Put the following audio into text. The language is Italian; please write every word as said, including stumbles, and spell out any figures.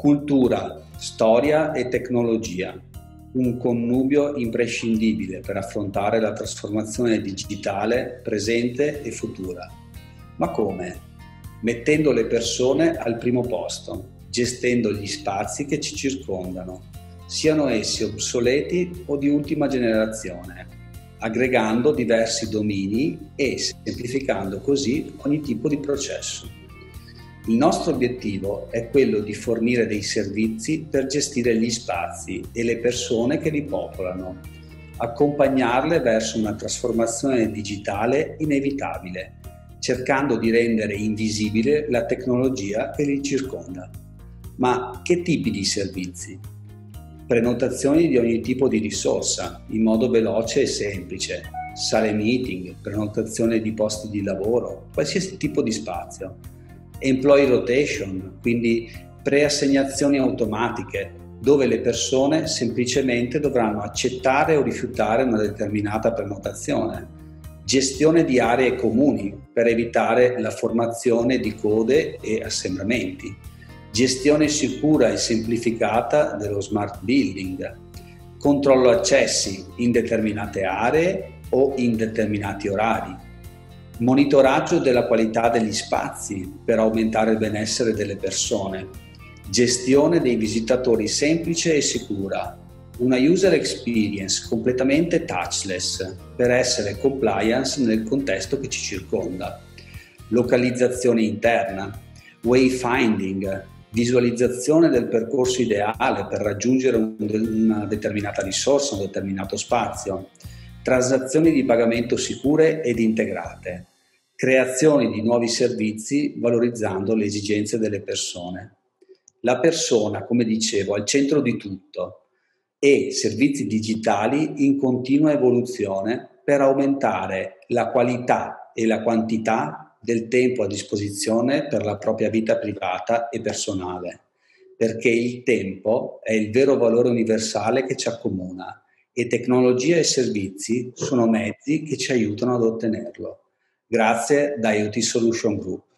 Cultura, storia e tecnologia, un connubio imprescindibile per affrontare la trasformazione digitale presente e futura. Ma come? Mettendo le persone al primo posto, gestendo gli spazi che ci circondano, siano essi obsoleti o di ultima generazione, aggregando diversi domini e semplificando così ogni tipo di processo. Il nostro obiettivo è quello di fornire dei servizi per gestire gli spazi e le persone che li popolano, accompagnarle verso una trasformazione digitale inevitabile, cercando di rendere invisibile la tecnologia che li circonda. Ma che tipi di servizi? Prenotazioni di ogni tipo di risorsa, in modo veloce e semplice, sale meeting, prenotazione di posti di lavoro, qualsiasi tipo di spazio. Employee rotation, quindi preassegnazioni automatiche, dove le persone semplicemente dovranno accettare o rifiutare una determinata prenotazione. Gestione di aree comuni per evitare la formazione di code e assembramenti. Gestione sicura e semplificata dello smart building. Controllo accessi in determinate aree o in determinati orari. Monitoraggio della qualità degli spazi per aumentare il benessere delle persone. Gestione dei visitatori semplice e sicura. Una user experience completamente touchless per essere compliance nel contesto che ci circonda. Localizzazione interna. Wayfinding. Visualizzazione del percorso ideale per raggiungere una determinata risorsa, un determinato spazio. Transazioni di pagamento sicure ed integrate, creazione di nuovi servizi valorizzando le esigenze delle persone. La persona, come dicevo, al centro di tutto e servizi digitali in continua evoluzione per aumentare la qualità e la quantità del tempo a disposizione per la propria vita privata e personale, perché il tempo è il vero valore universale che ci accomuna. E tecnologia e servizi sono mezzi che ci aiutano ad ottenerlo. Grazie da I O T Solution Group.